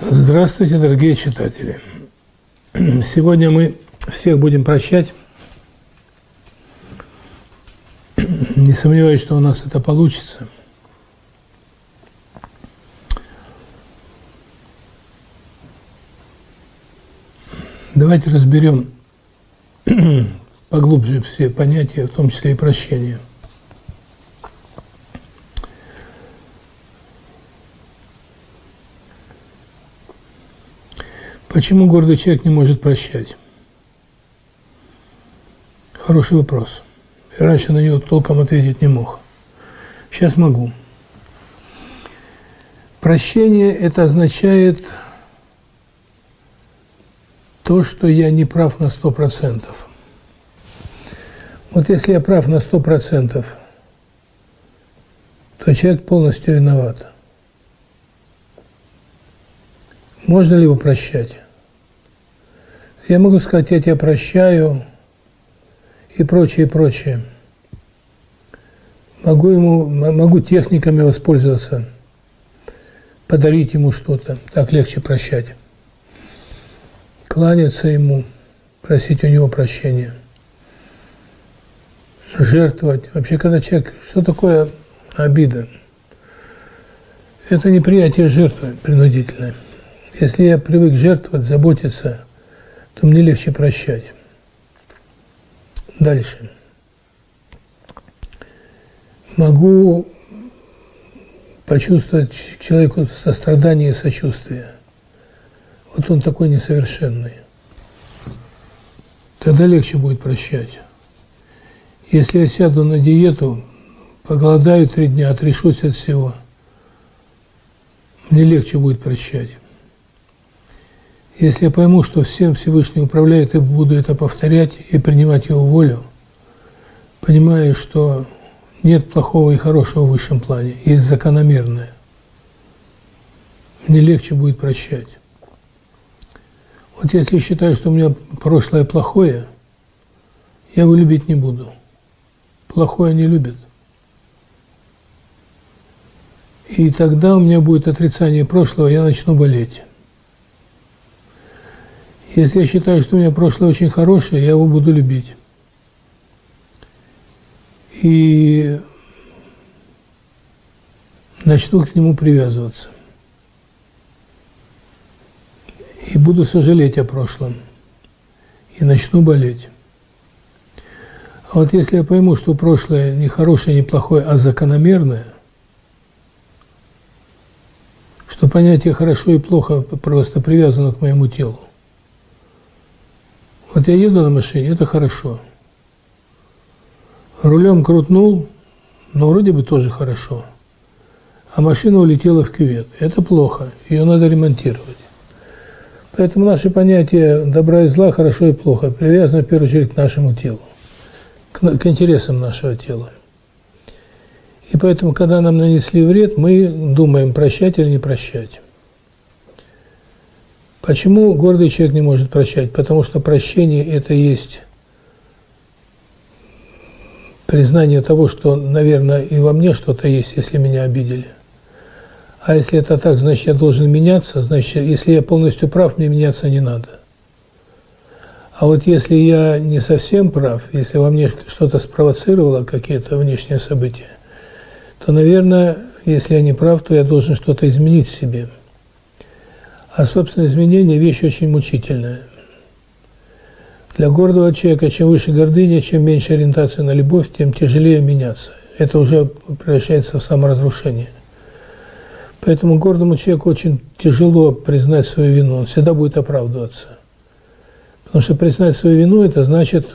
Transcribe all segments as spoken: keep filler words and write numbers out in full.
Здравствуйте, дорогие читатели! Сегодня мы всех будем прощать. Не сомневаюсь, что у нас это получится. Давайте разберем поглубже все понятия, в том числе и прощение. Почему гордый человек не может прощать? Хороший вопрос. Я раньше на него толком ответить не мог. Сейчас могу. Прощение – это означает то, что я не прав на сто процентов. Вот если я прав на сто процентов, то человек полностью виноват. Можно ли его прощать? Я могу сказать, я тебя прощаю и прочее, и прочее. Могу ему, могу техниками воспользоваться, подарить ему что-то, так легче прощать. Кланяться ему, просить у него прощения. Жертвовать. Вообще, когда человек... Что такое обида? Это неприятие жертвы принудительной. Если я привык жертвовать, заботиться, то мне легче прощать. Дальше. Могу почувствовать к человеку сострадание и сочувствие. Вот он такой несовершенный. Тогда легче будет прощать. Если я сяду на диету, поголодаю три дня, отрешусь от всего, мне легче будет прощать. Если я пойму, что всем Всевышний управляет, и буду это повторять и принимать его волю, понимаю, что нет плохого и хорошего в высшем плане, есть закономерное, мне легче будет прощать. Вот если считаю, что у меня прошлое плохое, я его любить не буду. Плохое не любят. И тогда у меня будет отрицание прошлого, я начну болеть. Если я считаю, что у меня прошлое очень хорошее, я его буду любить. И начну к нему привязываться. И буду сожалеть о прошлом. И начну болеть. А вот если я пойму, что прошлое не хорошее, не плохое, а закономерное, что понятие хорошо и плохо просто привязано к моему телу. Вот я еду на машине, это хорошо. Рулем крутнул, но вроде бы тоже хорошо. А машина улетела в кювет. Это плохо, ее надо ремонтировать. Поэтому наши понятия добра и зла, хорошо и плохо привязаны в первую очередь к нашему телу, к, к интересам нашего тела. И поэтому, когда нам нанесли вред, мы думаем, прощать или не прощать. Почему гордый человек не может прощать? Потому что прощение – это есть признание того, что, наверное, и во мне что-то есть, если меня обидели. А если это так, значит, я должен меняться, значит, если я полностью прав, мне меняться не надо. А вот если я не совсем прав, если во мне что-то спровоцировало, какие-то внешние события, то, наверное, если я не прав, то я должен что-то изменить в себе. А собственное изменение – вещь очень мучительная. Для гордого человека, чем выше гордыня, чем меньше ориентация на любовь, тем тяжелее меняться. Это уже превращается в саморазрушение. Поэтому гордому человеку очень тяжело признать свою вину, он всегда будет оправдываться. Потому что признать свою вину – это значит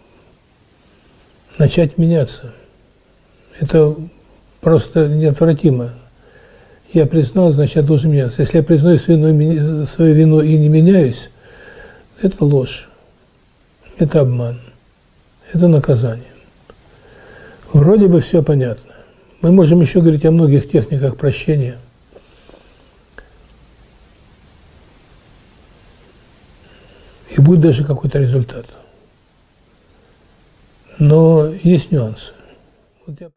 начать меняться. Это просто неотвратимо. Я признал, значит, я должен меняться. Если я признаю свою, свою вину и не меняюсь, это ложь, это обман, это наказание. Вроде бы все понятно. Мы можем еще говорить о многих техниках прощения. И будет даже какой-то результат. Но есть нюансы. Вот я